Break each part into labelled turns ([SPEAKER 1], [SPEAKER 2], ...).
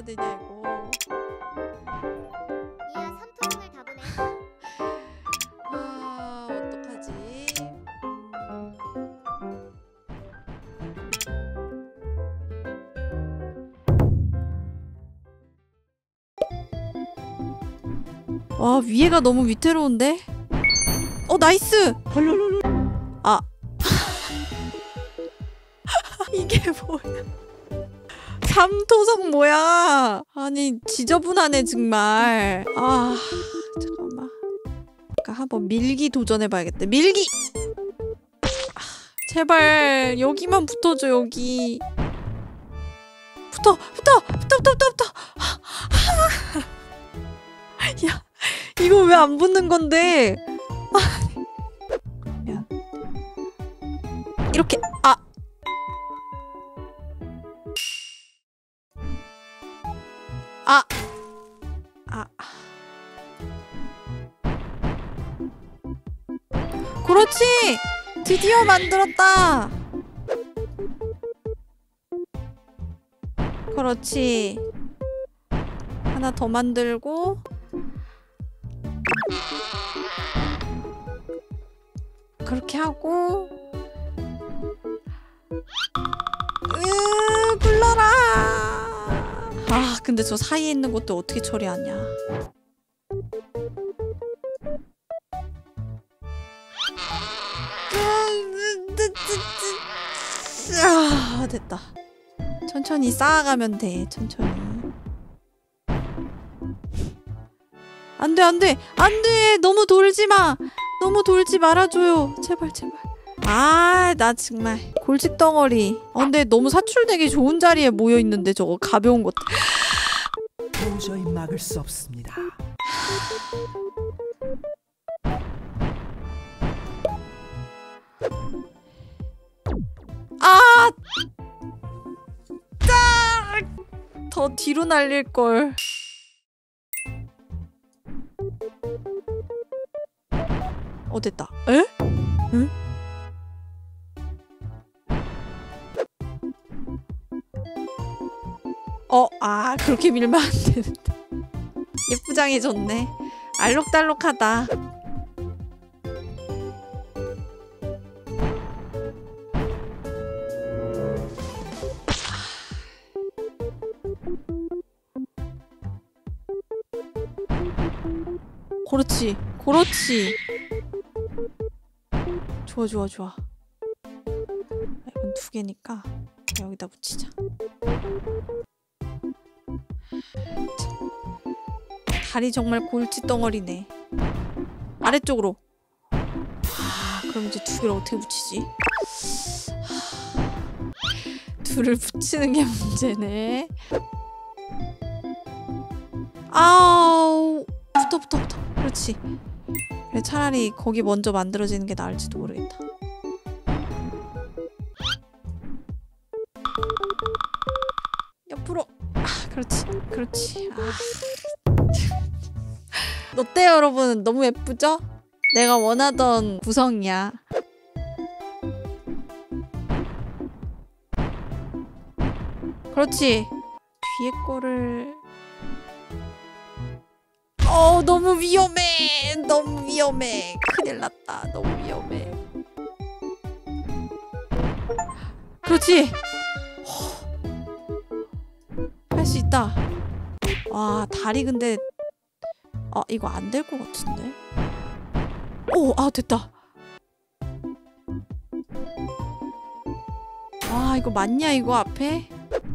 [SPEAKER 1] 되냐 이거.
[SPEAKER 2] 이야 3토종을 다 보네.
[SPEAKER 1] 아 어떡하지? 와 위에가 너무 위태로운데? 나이스! 아 이게 뭐야? 삼토성 뭐야? 아니 지저분하네 정말. 아 잠깐만. 그러니까 한번 밀기 도전해봐야겠다. 밀기! 제발 여기만 붙어줘 여기. 붙어! 야 이거 왜 안 붙는 건데? 그러면 이렇게 그렇지! 드디어 만들었다! 그렇지. 하나 더 만들고 그렇게 하고 불러라! 아 근데 저 사이에 있는 것도 어떻게 처리하냐. 됐다. 천천히 쌓아가면 돼. 천천히. 안돼 너무 돌지마. 너무 돌지 말아줘요. 제발 나 정말 골칫덩어리. 근데 너무 사출되기 좋은 자리에 모여있는데 저거 가벼운 것들.
[SPEAKER 3] 도저히 막을 수 없습니다.
[SPEAKER 1] 더 뒤로 날릴걸. 됐다. 에? 응? 그렇게 밀면 안 되는데. 예쁘장해졌네. 알록달록하다. 그렇지. 좋아. 이건 2개니까 여기다 붙이자. 다리 정말 골칫덩어리네. 아래쪽으로. 그럼 이제 2개를 어떻게 붙이지? 둘을 붙이는 게 문제네. 아우 붙어. 그렇지. 그래 차라리 거기 먼저 만들어지는 게 나을지도 모르겠다. 옆으로. 그렇지. 어때요 여러분? 너무 예쁘죠? 내가 원하던 구성이야. 그렇지. 뒤에 거를 너무 위험해. 큰일 났다. 너무 위험해. 그렇지. 할 수 있다. 와 다리 근데 이거 안 될 것 같은데. 됐다. 이거 맞냐 이거 앞에?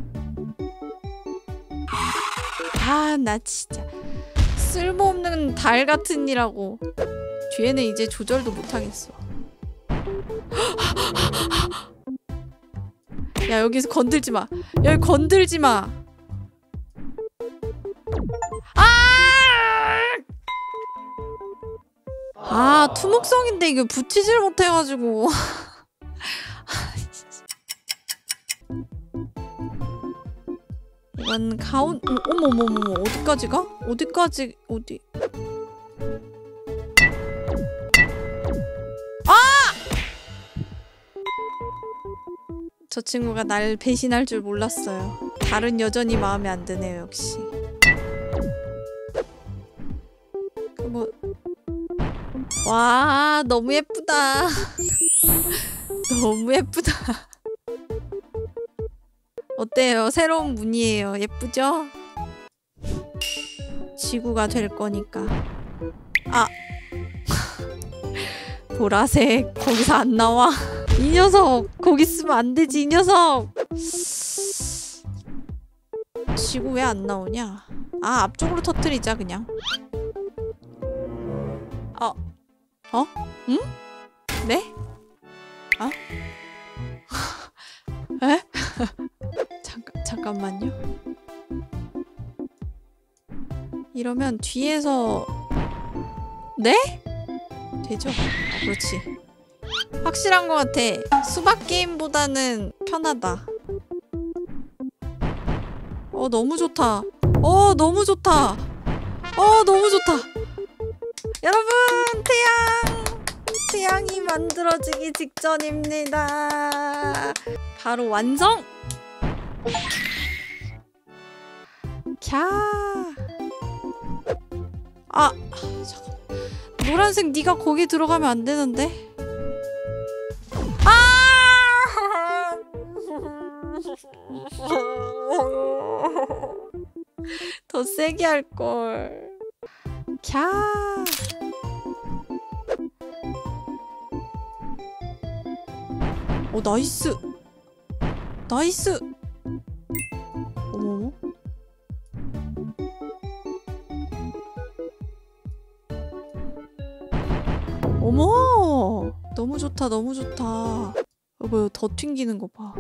[SPEAKER 1] 나 진짜 쓸모없는 달 같은 이라고. 뒤에는 이제 조절도 못하겠어. 야 여기서 건들지 마. 여기 건들지 마. 투목성인데 이거 붙이질 못해가지고. 이건 어머머머 어디까지 가? 어디? 저 친구가 날 배신할 줄 몰랐어요. 달은 여전히 마음에 안 드네요, 역시. 뭐... 와, 너무 예쁘다. 너무 예쁘다. 어때요? 새로운 문이에요. 예쁘죠? 지구가 될 거니까. 아! 보라색 거기서 안 나와. 이 녀석 거기 쓰면 안 되지. 이 녀석. 지구 왜 안 나오냐? 아, 앞쪽으로 터뜨리자 그냥. 응? 네? 에? 잠깐만요. 이러면 뒤에서 네? 되죠? 그렇지. 확실한 것 같아. 수박 게임보다는 편하다. 너무 좋다. 너무 좋다. 너무 좋다. 여러분, 태양이 만들어지기 직전입니다. 바로 완성! 캬. 잠깐. 노란색 네가 거기 들어가면 안 되는데. 더 세게 할 걸. 캬. 나이스. 나이스. 어머. 어머. 너무 좋다. 너무 좋다. 뭐야, 더 튕기는 거 봐.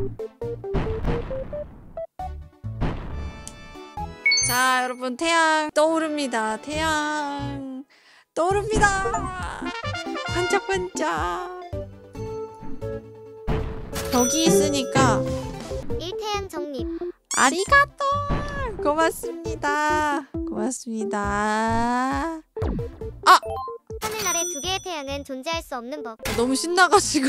[SPEAKER 1] 자, 여러분, 태양 떠오릅니다. 태양 떠오릅니다. 반짝반짝. 벽이 있으니까
[SPEAKER 2] 일태양 정립.
[SPEAKER 1] 아리가또. 고맙습니다. 고맙습니다.
[SPEAKER 2] 하늘 아래 두 개의 태양은 존재할 수 없는 법.
[SPEAKER 1] 너무 신나가지고.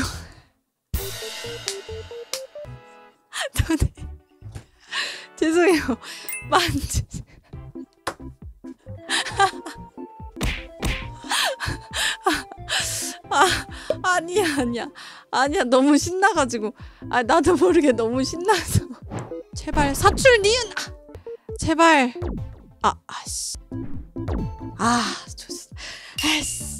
[SPEAKER 1] 죄송해요. 아니야. 너무 신나가지고. 나도 모르게 너무 신나서. 제발 사출 니은. 제발. 좋았어. 아이씨.